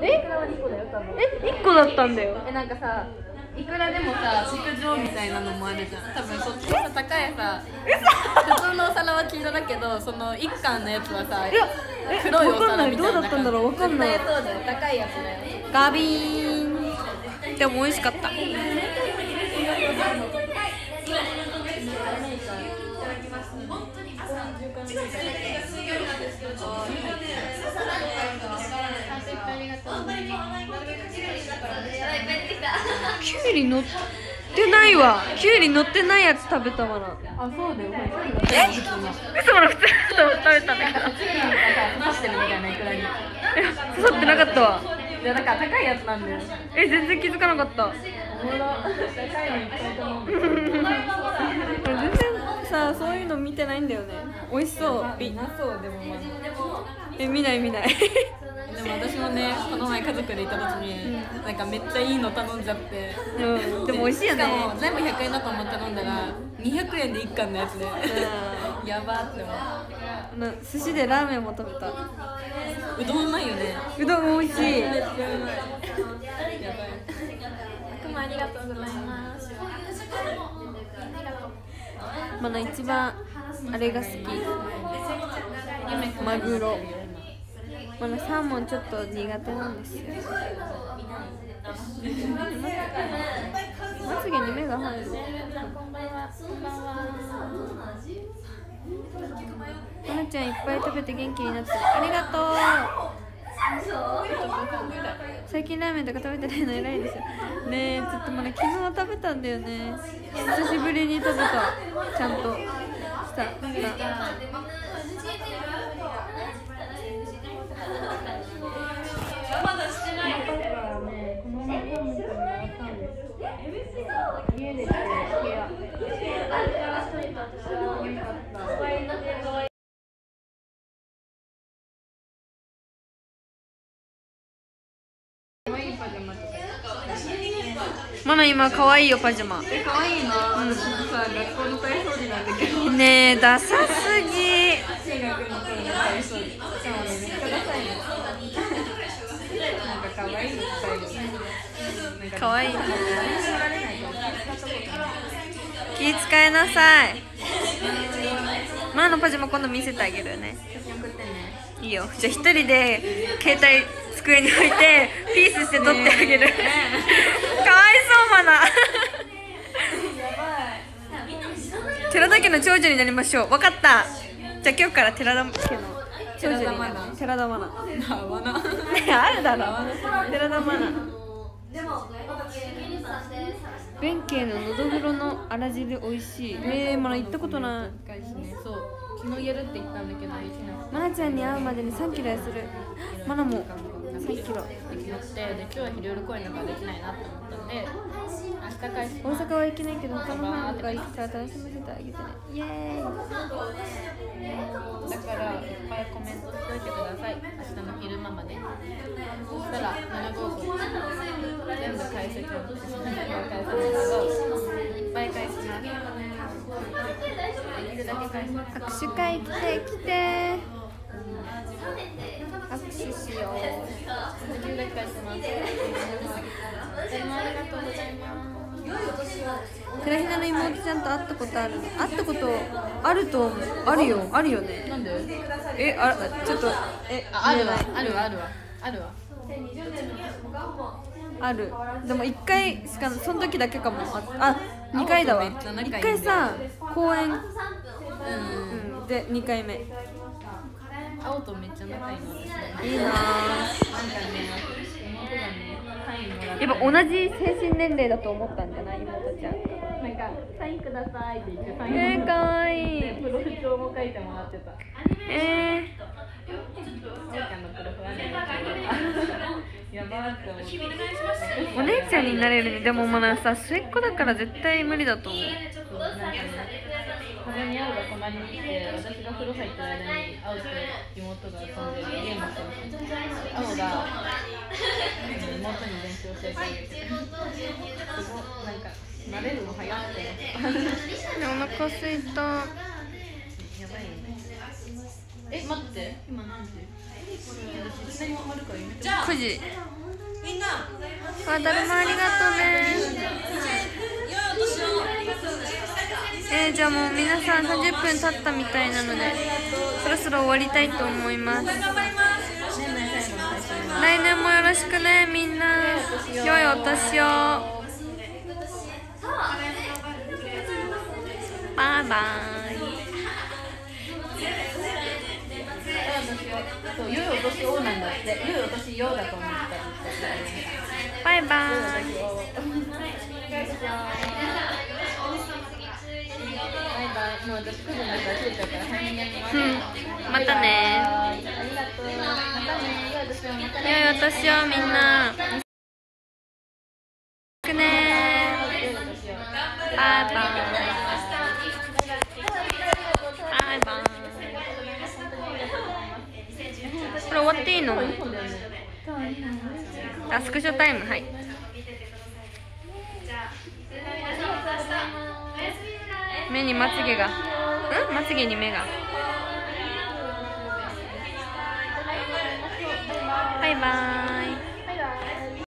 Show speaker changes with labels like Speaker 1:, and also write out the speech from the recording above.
Speaker 1: イクラは2個だよ多分。
Speaker 2: 1個だったんだよ。
Speaker 1: なんかさ、いくらでもさ、築状みたいなのもあるじゃん。多分そっちのさ、高いさ、普通のお皿は黄色だけど、その1貫のやつはさ、黒いお皿みたいな。
Speaker 2: どうだったんだろう、わかんない。
Speaker 1: そうだよ、高いやつだよ。
Speaker 2: ガビーン。でも美味しかった。キュウリ乗ってないわ。キュウリ乗ってないやつ食べたわな。
Speaker 1: あ、そうだよ。
Speaker 2: 嘘もの普通の食べたんだけど。
Speaker 1: 刺してるみたいなイクラに。
Speaker 2: 刺さってなかったわ。
Speaker 1: いや、だから高いやつなんだよ。
Speaker 2: 全然気づかなかった。
Speaker 1: 高いのいっぱい頼んで。
Speaker 2: 全然さ、そういうの見てないんだよね。美味しそう。
Speaker 1: みんなそうでもまだ。
Speaker 2: 見ない見ない。
Speaker 1: でも私もね、この前家族で行った時に、なんかめっちゃいいの頼んじゃって、
Speaker 2: でも美味しいよね。
Speaker 1: しかも全部100円だと思って頼んだら200円で1貫のやつで、やばって思う。
Speaker 2: 寿司でラーメンも食べた。
Speaker 1: うどんうまいよね。
Speaker 2: うどん美味しい。
Speaker 1: めっちゃうまい。やばい。ありがとうございます。
Speaker 2: まだ一番あれが好き。マグロ。まだサーモンちょっと苦手なんですよ。まつげに目が入る。まなちゃんいっぱい食べて元気になってる。ありがとう。最近ラーメンとか食べてないの偉いですよね。ちょっとまだ昨日食べたんだよね。久しぶりに食べた。ちゃんとしたマナ今可愛いよパジャマ。
Speaker 1: 可愛いな。私もさ、学校の体操着なんだけど。
Speaker 2: ねえ、ダサすぎ。
Speaker 1: 中学の頃の体操着。しかもね、めっちゃダサいの。なんか可愛いの使える。
Speaker 2: 可愛い。気使えなさい。マナのパジャマ今度見せてあげるね。いいよ。じゃあ一人で携帯机に置いてピースして撮ってあげる。かわいそうマナ。寺田家の長女になりましょう。わかった。じゃあ今日から寺田家の長女になる。寺田マナ。あるだろ。寺田マナ。弁慶ののどぐろのあら汁美味しい。まだ行ったことない。
Speaker 1: そう、昨日やるって言ったんだけど、
Speaker 2: マナちゃんに会うまでに3キロ痩せる。マナも3キロ。
Speaker 1: で、今日は昼夜公演だからできないなって思ったんで、明日返す。
Speaker 2: 大阪は行けないけど他の班が行くから楽しませてあげてね。イエーイ。
Speaker 1: だからいっぱいコメントしといてください。明日の昼間まで。そしたら7号と全部返せちゃう。いっぱい返します。できるだけ返します。
Speaker 2: 握手会来て握手しよう。
Speaker 1: できるだけ返します。ありがとうございます。
Speaker 2: くらひなの妹ちゃんと会ったことあるの？会ったことあると思う。あるよね。
Speaker 1: なんで？
Speaker 2: ちょっと
Speaker 1: あるわ。
Speaker 2: ある。でも1回しかその時だけかも。2回だわ。1回さ公演で2回目。
Speaker 1: 青とめっちゃ仲いいの。
Speaker 2: いいな。やっぱ同じ精神年齢だと思ったんじゃない妹ちゃん。
Speaker 1: なんかサインくださいって言ってサイン
Speaker 2: かわいい。
Speaker 1: プロフ帳も書いてもらってた。やばって思って。
Speaker 2: お姉ちゃんになれるね。でもまださ末っ子だから絶対無理だと思う。
Speaker 1: 風に青が隣に来て、私が風呂入ってる間に青と妹が遊んでゲームしてる。青が妹に勉強してあげて、すごいなんか慣れるの早くて。
Speaker 2: お腹すいた。
Speaker 1: やばいよね。 待って今何時？私何も終わるからやめて。
Speaker 2: 9時。
Speaker 3: みんな
Speaker 2: あ、だるまありがとうね。じゃあもう皆さん30分経ったみたいなのでそろそろ終わりたいと思います。来年もよろしくねみんな。良いお年を。バイバイ。
Speaker 1: そう、良いお年をなんだって。良いお年よだと思ってた。
Speaker 2: バイバイ。
Speaker 1: バイバイ。もう私9時になったら着いちゃうから早めにやります。
Speaker 2: またね。
Speaker 1: ありがとう。またね。良いお年を。またね。
Speaker 2: 良いお年をみんな。くね。バイバイ。バイバイ。これ終わっていいの？あ、スクショタイム、はい。目にまつげが、まつげに目が。バイバイ。